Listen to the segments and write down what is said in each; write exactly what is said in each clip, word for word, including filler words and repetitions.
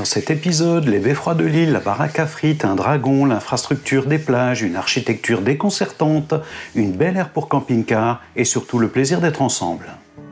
cet épisode, les beffrois de l'île, la baraque à frites, un dragon, l'infrastructure des plages, une architecture déconcertante, une belle aire pour camping-car et surtout le plaisir d'être ensemble.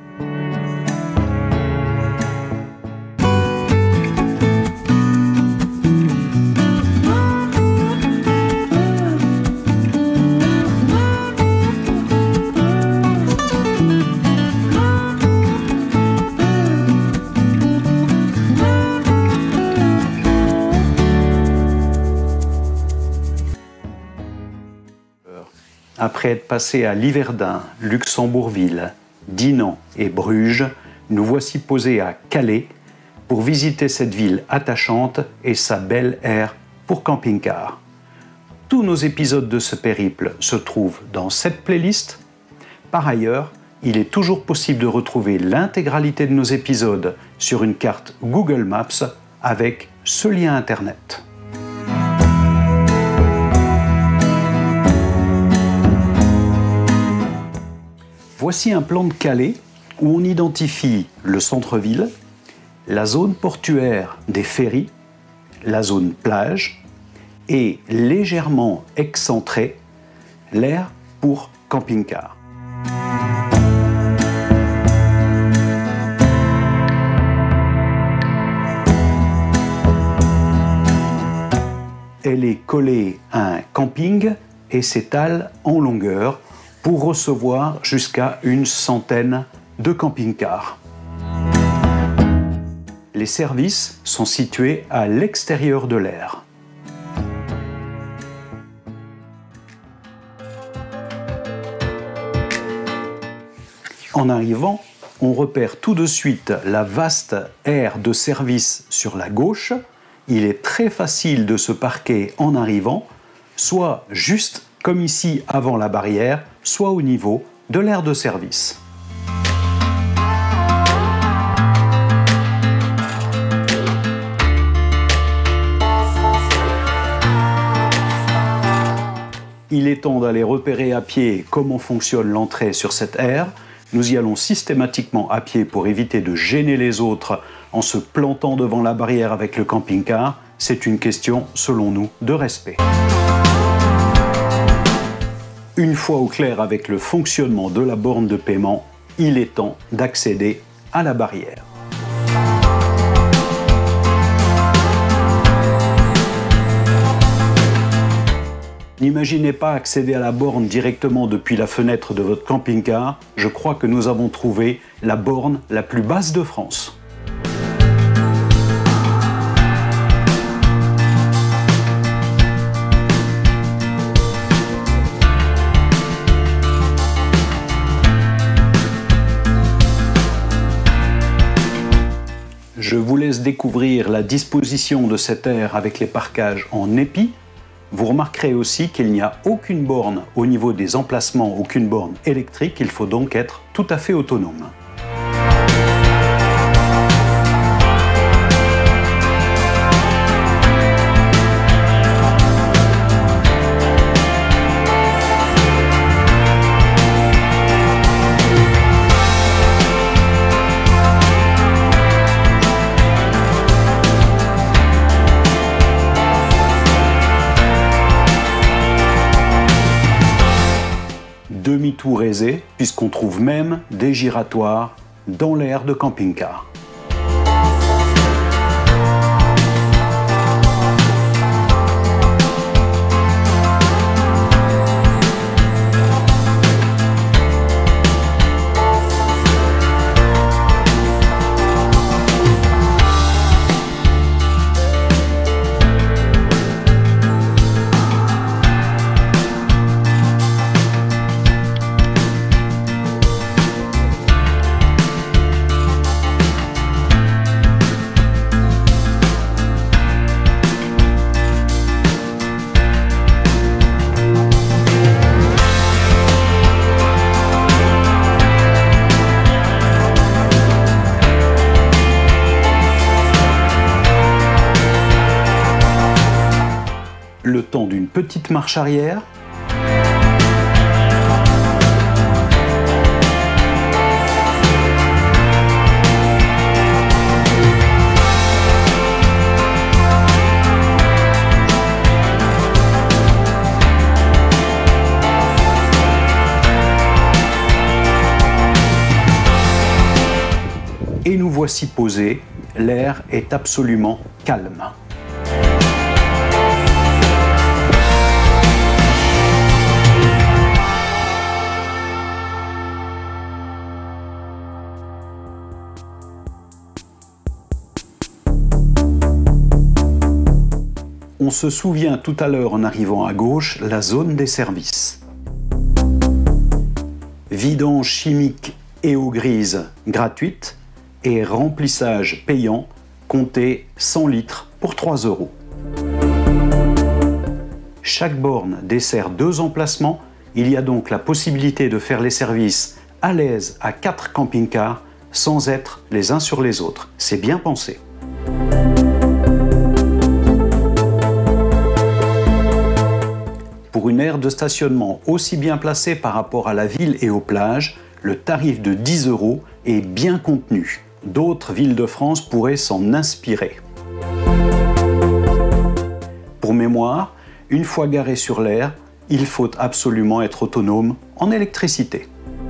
Après être passé à Liverdun, Luxembourgville, Dinan et Bruges, nous voici posés à Calais pour visiter cette ville attachante et sa belle aire pour camping-car. Tous nos épisodes de ce périple se trouvent dans cette playlist. Par ailleurs, il est toujours possible de retrouver l'intégralité de nos épisodes sur une carte Google Maps avec ce lien internet. Voici un plan de Calais où on identifie le centre-ville, la zone portuaire des ferries, la zone plage et légèrement excentré, l'aire pour camping-car. Elle est collée à un camping et s'étale en longueur pour recevoir jusqu'à une centaine de camping-cars. Les services sont situés à l'extérieur de l'aire. En arrivant, on repère tout de suite la vaste aire de service sur la gauche. Il est très facile de se parquer en arrivant, soit juste comme ici avant la barrière, soit au niveau de l'aire de service. Il est temps d'aller repérer à pied comment fonctionne l'entrée sur cette aire. Nous y allons systématiquement à pied pour éviter de gêner les autres en se plantant devant la barrière avec le camping-car. C'est une question, selon nous, de respect. Une fois au clair avec le fonctionnement de la borne de paiement, il est temps d'accéder à la barrière. N'imaginez pas accéder à la borne directement depuis la fenêtre de votre camping-car. Je crois que nous avons trouvé la borne la plus basse de France. Je vous laisse découvrir la disposition de cette aire avec les parkages en épi. Vous remarquerez aussi qu'il n'y a aucune borne au niveau des emplacements, aucune borne électrique. Il faut donc être tout à fait autonome. Demi-tour aisé, puisqu'on trouve même des giratoires dans l'aire de camping-car. Le temps d'une petite marche arrière. Et nous voici posés, l'air est absolument calme. On se souvient tout à l'heure en arrivant à gauche, la zone des services. Vidange chimique et eau grise gratuite et remplissage payant, comptez cent litres pour trois euros. Chaque borne dessert deux emplacements, il y a donc la possibilité de faire les services à l'aise à quatre camping-cars sans être les uns sur les autres. C'est bien pensé. Pour une aire de stationnement aussi bien placée par rapport à la ville et aux plages, le tarif de dix euros est bien contenu. D'autres villes de France pourraient s'en inspirer. Pour mémoire, une fois garé sur l'aire, il faut absolument être autonome en électricité.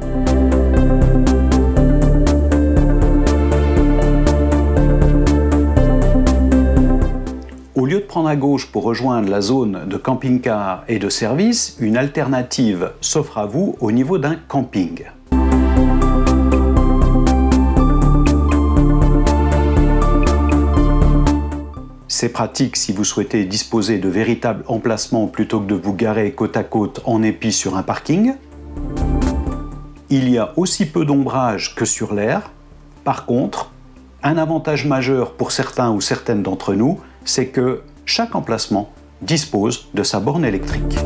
Au lieu de prendre à gauche pour rejoindre la zone de camping-car et de service, une alternative s'offre à vous au niveau d'un camping. C'est pratique si vous souhaitez disposer de véritables emplacements plutôt que de vous garer côte à côte en épi sur un parking. Il y a aussi peu d'ombrage que sur l'aire. Par contre, un avantage majeur pour certains ou certaines d'entre nous, c'est que chaque emplacement dispose de sa borne électrique.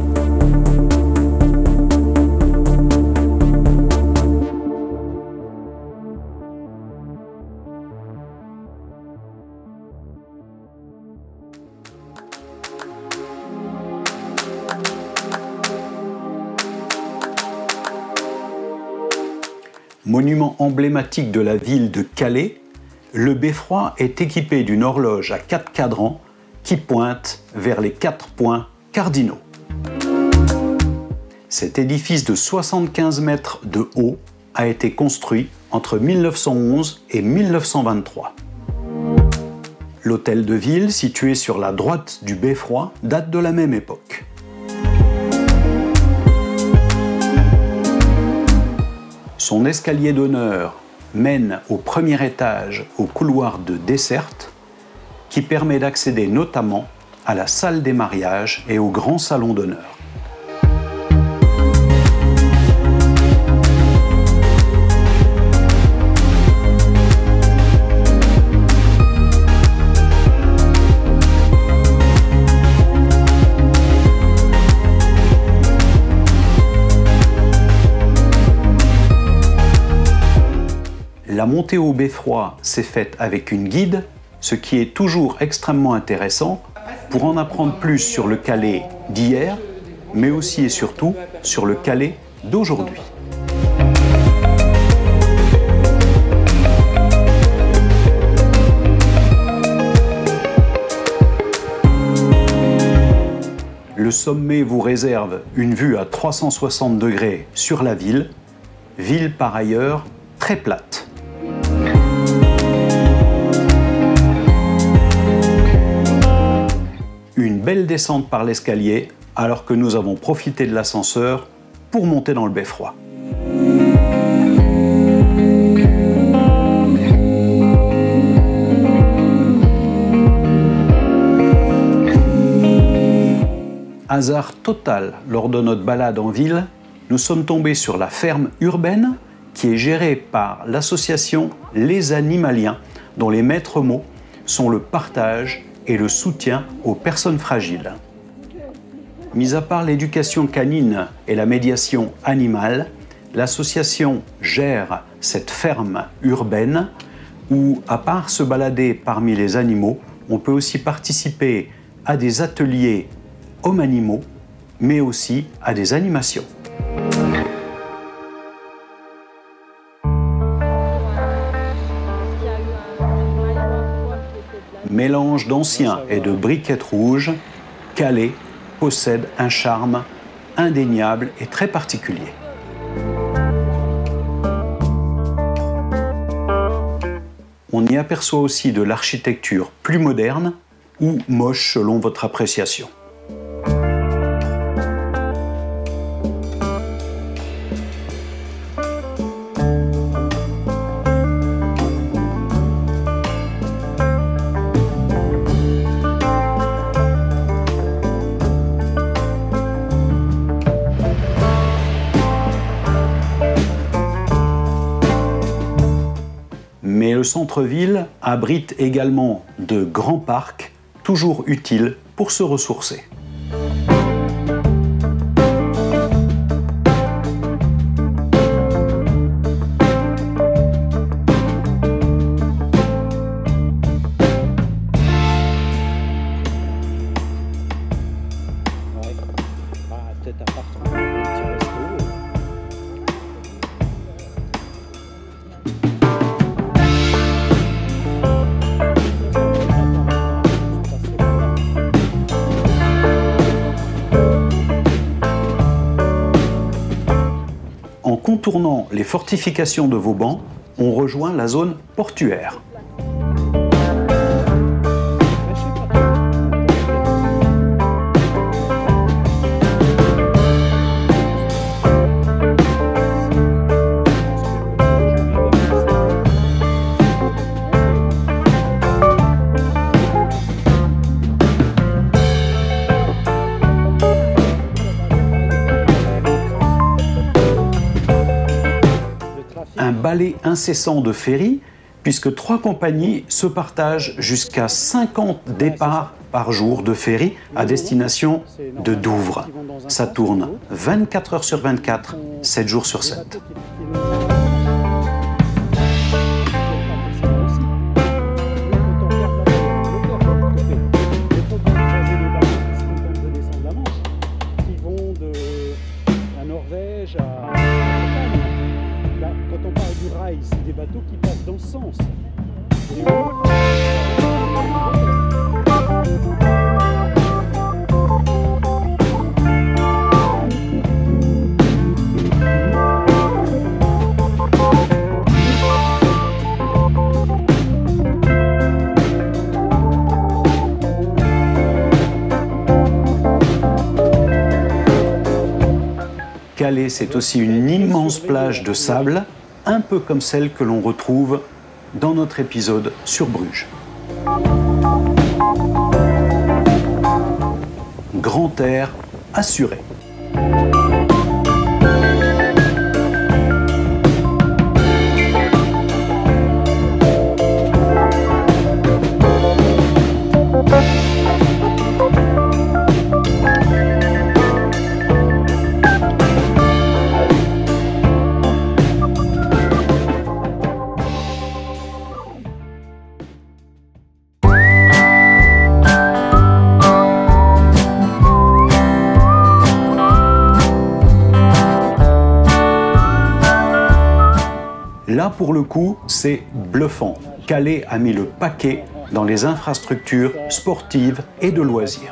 Monument emblématique de la ville de Calais, le beffroi est équipé d'une horloge à quatre cadrans qui pointe vers les quatre points cardinaux. Cet édifice de soixante-quinze mètres de haut a été construit entre mille neuf cent onze et mille neuf cent vingt-trois. L'hôtel de ville, situé sur la droite du beffroi, date de la même époque. Son escalier d'honneur mène au premier étage au couloir de desserte qui permet d'accéder notamment à la salle des mariages et au grand salon d'honneur. La montée au beffroi s'est faite avec une guide, ce qui est toujours extrêmement intéressant pour en apprendre plus sur le Calais d'hier, mais aussi et surtout sur le Calais d'aujourd'hui. Le sommet vous réserve une vue à trois cent soixante degrés sur la ville, ville par ailleurs très plate. Une belle descente par l'escalier, alors que nous avons profité de l'ascenseur pour monter dans le beffroi. Hasard total, lors de notre balade en ville, nous sommes tombés sur la ferme urbaine qui est gérée par l'association Les Animaliens, dont les maîtres mots sont le partage et le soutien aux personnes fragiles. Mis à part l'éducation canine et la médiation animale, l'association gère cette ferme urbaine où, à part se balader parmi les animaux, on peut aussi participer à des ateliers hommes-animaux, mais aussi à des animations. Mélange d'anciens et de briquettes rouges, Calais possède un charme indéniable et très particulier. on y aperçoit aussi de l'architecture plus moderne ou moche selon votre appréciation. Mais le centre-ville abrite également de grands parcs, toujours utiles pour se ressourcer. En contournant les fortifications de Vauban, on rejoint la zone portuaire. Un balai incessant de ferries, puisque trois compagnies se partagent jusqu'à cinquante départs par jour de ferries à destination de Douvres. Ça tourne vingt-quatre heures sur vingt-quatre, sept jours sur sept. Quand on parle du rail, c'est des bateaux qui passent dans ce sens. Calais, c'est aussi une immense plage de sable, un peu comme celle que l'on retrouve dans notre épisode sur Bruges. Grand air assuré. Là, pour le coup, c'est bluffant. Calais a mis le paquet dans les infrastructures sportives et de loisirs.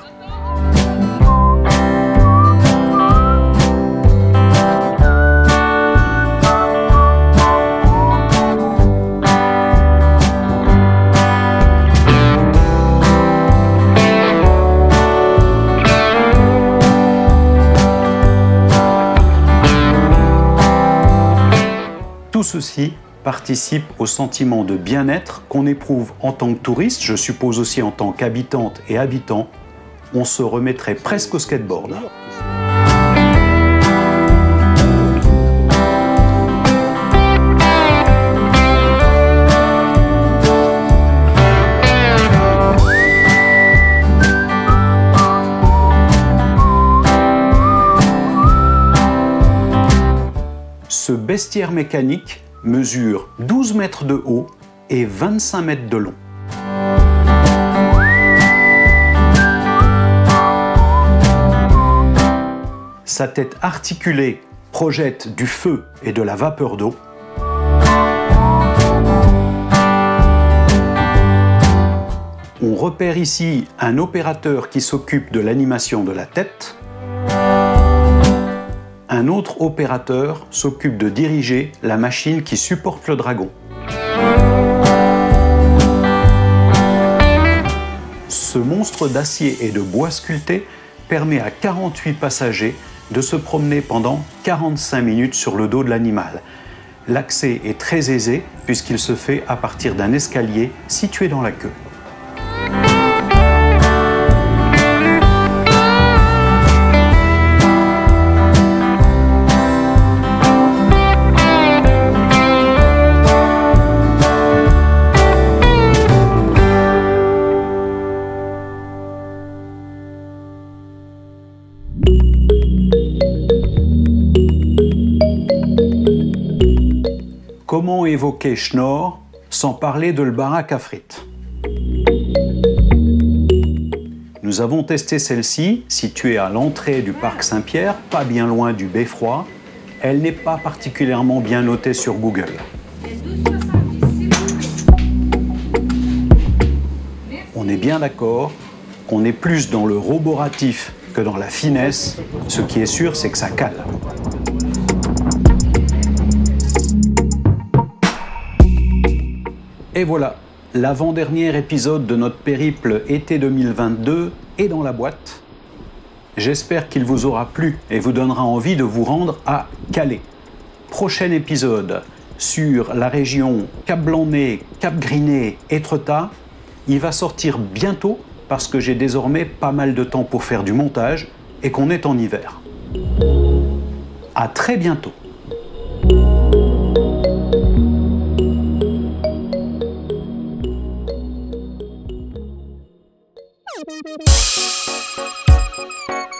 Tout ceci participe au sentiment de bien-être qu'on éprouve en tant que touriste, je suppose aussi en tant qu'habitante et habitant. On se remettrait presque au skateboard. Ce bestiaire mécanique mesure douze mètres de haut et vingt-cinq mètres de long. Sa tête articulée projette du feu et de la vapeur d'eau. On repère ici un opérateur qui s'occupe de l'animation de la tête. Un autre opérateur s'occupe de diriger la machine qui supporte le dragon. Ce monstre d'acier et de bois sculpté permet à quarante-huit passagers de se promener pendant quarante-cinq minutes sur le dos de l'animal. L'accès est très aisé puisqu'il se fait à partir d'un escalier situé dans la queue. Comment évoquer Schnorr sans parler de le baraque à frites? Nous avons testé celle-ci, située à l'entrée du parc Saint-Pierre, pas bien loin du beffroi. Elle n'est pas particulièrement bien notée sur Google. On est bien d'accord qu'on est plus dans le roboratif que dans la finesse. Ce qui est sûr, c'est que ça cale. Et voilà, l'avant-dernier épisode de notre périple été deux mille vingt-deux est dans la boîte. J'espère qu'il vous aura plu et vous donnera envie de vous rendre à Calais. Prochain épisode sur la région Cap-Blanc-Nez, Cap-Griné, Étretat. Il va sortir bientôt parce que j'ai désormais pas mal de temps pour faire du montage et qu'on est en hiver. À très bientôt. Thank you.